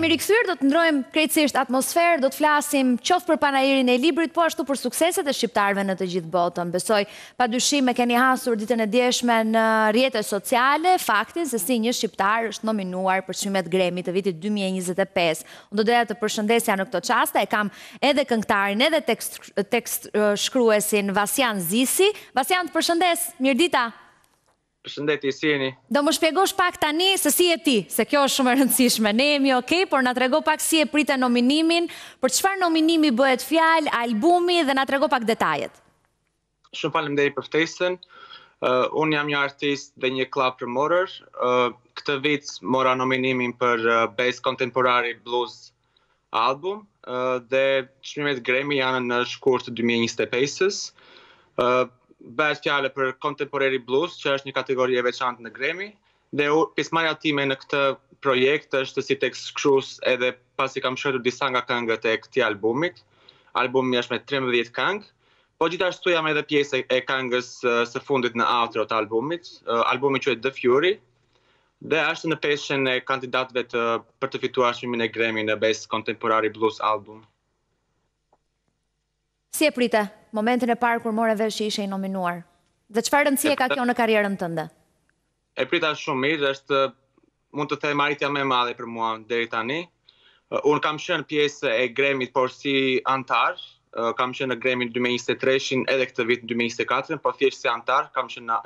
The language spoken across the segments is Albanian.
jemi rikthyer, do të ndrojmë krejtësisht atmosferë, do të flasim qoftë për panairin e librit, po ashtu për sukseset e shqiptarëve në të gjithë botën. Besoj, padyshim e keni hasur ditën e djeshme në rrjetet sociale, faktin se si një shqiptar është nominuar për çmimet Grammy të vitit 2025. Unë do doja të përshëndesja në këtë çast, e kam edhe këngëtarin, edhe tekst shkruesin Vasian Zisi. Vasian, të përshëndes, mirëdita. Përshëndetje, si jeni? Do më shpjegosh pak tani se si je ti, se kjo është shumë e rëndësishme. Ne jemi okay, por na trego pak si e pritet nominimin, për çfarë nominimi bëhet fjalë, albumi dhe na trego pak detajet. Shumë faleminderit për ftesën. Unë jam një artist dhe një club promoter. Këtë vit mora nominimin për Best Contemporary Blues album dhe çmimet Grammy janë në shkurt të 2025-s. Bëhet fjale për Contemporary Blues, që është një kategori e veçantë në Grammy, dhe pjesëmarrja time në këtë projekt është si tekst shkrues edhe pasi kam shkruar disa nga këngët e këtij albumit. Albumi është me 13 këngë, po gjithashtu jam edhe pjesë e këngës së fundit në outro të albumit. Albumi quhet The Fury dhe është në peshën e kandidatëve për të fituar çmimin e Grammy në Best Contemporary Blues Album. Si e prite momentin e parë kur more vesh që ishe i nominuar? Dhe çfarë rëndësie ka kjo në karrierën tënde? E prita shumë mirë, është mund të them arritja më e madhe për mua deri tani. Unë kam qenë pjesë e Grammy-t, por si antar. Kam qenë në Grammy 2023-shin edhe këtë vit 2024, por thjesht si antar, kam qenë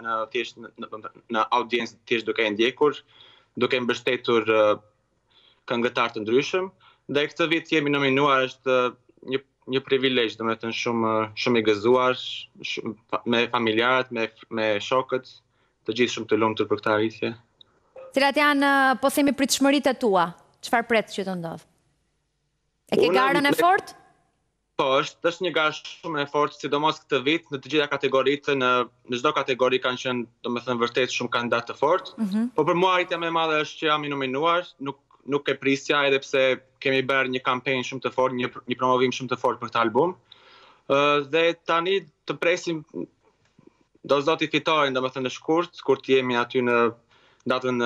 në audiencë thjesht duke e ndjekur, duke mbështetur këngëtar të ndryshëm. Dhe këtë vit jemi nominuar, është një privilegj, domethënë shumë i gëzuar, me familjarët, me shokët, të gjithë shumë të lumtur për këtë arritje. Cilat janë, po themi, pritshmëritë e tua? Çfarë pret që të ndodh? E ke garën e fortë? Po, është një garë shumë e fortë, sidomos këtë vit në të gjitha kategoritë, në çdo kategori kanë qenë, domethënë, vërtet shumë kandidatë të fortë. Po për mua arritja më e madhe është që jam i nominuar, nuk e prisja, edhe pse kemi bërë një kampenjë shumë të fortë, një promovim shumë të fortë për këtë album. Dhe tani të presim do zoti fitoren, domethënë në shkurt jemi aty në datën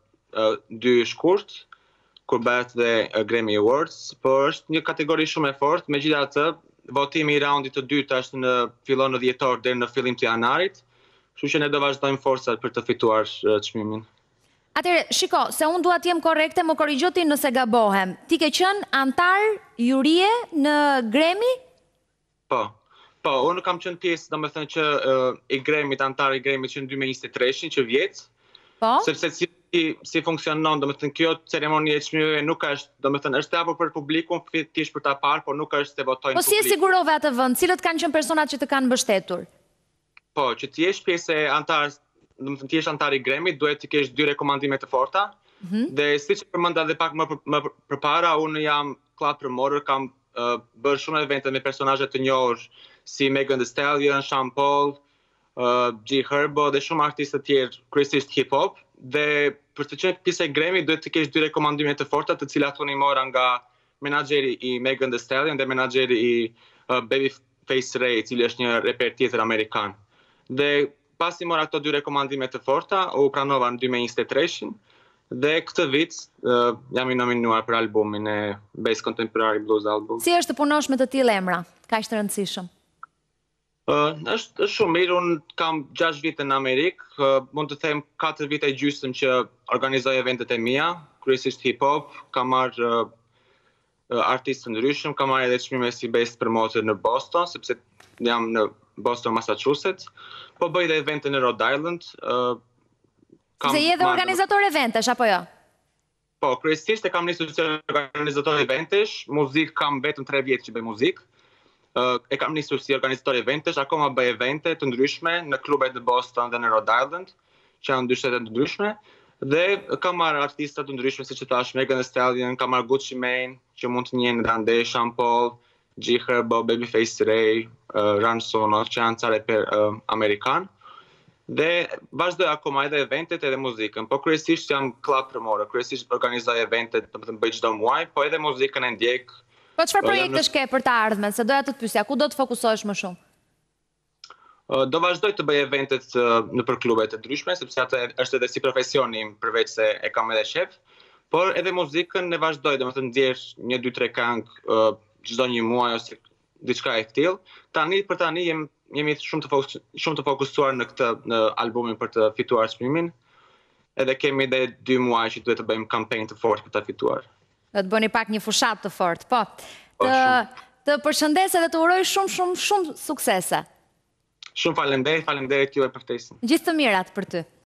2 shkurt, kur bëhet dhe Grammy Awards, por është një kategori shumë e fortë, megjithatë votimi i raundit të dytë është fillon në dhjetor deri në fillim të janarit, kështu që ne do vazhdojmë forcat për të fituar çmimin. Atëre, shiko, se unë dua të jem korrekte, më korrigjo ti nëse gabohem. Ti ke qenë antar jurie në Grammy? Po, unë kam qenë pjesë, domethënë që i Grammy-t, antar i Grammy-t që në 2023-shin, që vjet. Po? Sepse si funksionon, domethënë kjo ceremonie e çmimeve nuk është, domethënë është e hapur për publikun, thjesht për ta parë, por nuk është se votojnë publiku. Po si e sigurove atë vend? Cilët kanë qenë personat që të kanë mbështetur? Po, që ti jesh pjesë e antarës, domethënë ti je antar i Grammy, duhet të kesh 2 rekomandime të forta. Dhe siç e përmenda edhe pak më përpara, unë jam club promoter, kam bërë shumë evente me personazhe të njohur si Megan Thee Stallion, Sean Paul, G Herbo dhe shumë artistë të tjerë, kryesisht hip hop. Dhe për të qenë pjesë e Grammy duhet të kesh 2 rekomandime të forta, të cilat unë i mora nga menaxheri i Megan Thee Stallion dhe menaxheri i Babyface Ray, i cili është një reper tjetër amerikan. Dhe pasi mora këto 2 rekomandime të forta, u pranova në 2023-shin, dhe këtë vit jam i nominuar për albumin e Best Contemporary Blues Album. Si është të punosh me të tillë emra, kaq të rëndësishëm? Është shumë mirë, unë kam 6 vite në Amerikë, mund të them 4 vite e gjysmë që organizoj eventet e mia, kryesisht hip hop, kam marrë artistë të ndryshëm, kam marrë edhe çmime si Best Promoter në Boston, sepse jam në Boston, Massachusetts, po bëj dhe evente në Rhode Island. Se je dhe organizator eventesh, apo jo? Po, kryesisht e kam nisur si organizator eventesh, muzikë kam vetëm 3 vjet që bëj muzikë. E kam nisur si organizator eventesh, akoma bëj evente të ndryshme në klubet në Boston dhe në Rhode Island, që janë 2 shtete të ndryshme, dhe kam marrë artista të ndryshme, siç e thash, Megan Thee Stallion, kam marrë Gucci Mane, që mund të njihen Grande, Sean Paul, G Herbo, Babyface Ray, Ransono, që janë ca reper amerikan. Dhe vazhdoj akoma edhe eventet edhe muzikën, po kryesisht jam club promoter, kryesisht organizoj eventet, domethënë bëj çdo muaj, po edhe muzikën e ndjek. Po çfarë projektesh ke për të ardhmen? Se doja të të pyesja, ku do të fokusohesh më shumë? Do vazhdoj të bëj eventet nëpër klube të ndryshme, sepse atë është edhe si profesion im, përveç se e kam edhe shef. Por edhe muzikën ne vazhdoj, dhe më të ndjesh 1-2-3 këngë çdo një muaj ose diçka e tillë. Për tani jemi shumë të fokusuar në albumin për të fituar çmimin. Edhe kemi dhe 2 muaj që duhet të bëjmë kampanjë të fortë për ta fituar. Do të bëni pak një fushat të fortë, po. Të përshëndes dhe të uroj shumë suksese. Shumë faleminderit juve për ftesën. Gjithë të mirat për ty.